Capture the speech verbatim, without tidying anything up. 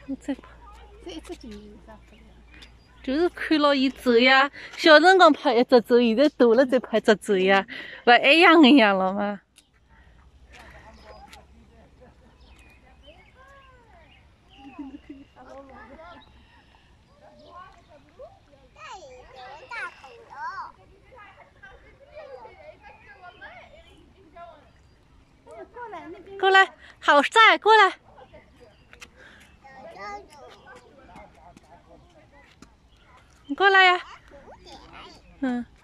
这这一只就有啥不一样？ 就是看牢伊走呀，小辰光拍一只走，现在大了再拍只走呀，勿一样一样了吗？过来，好晒，过来。你过来呀，嗯。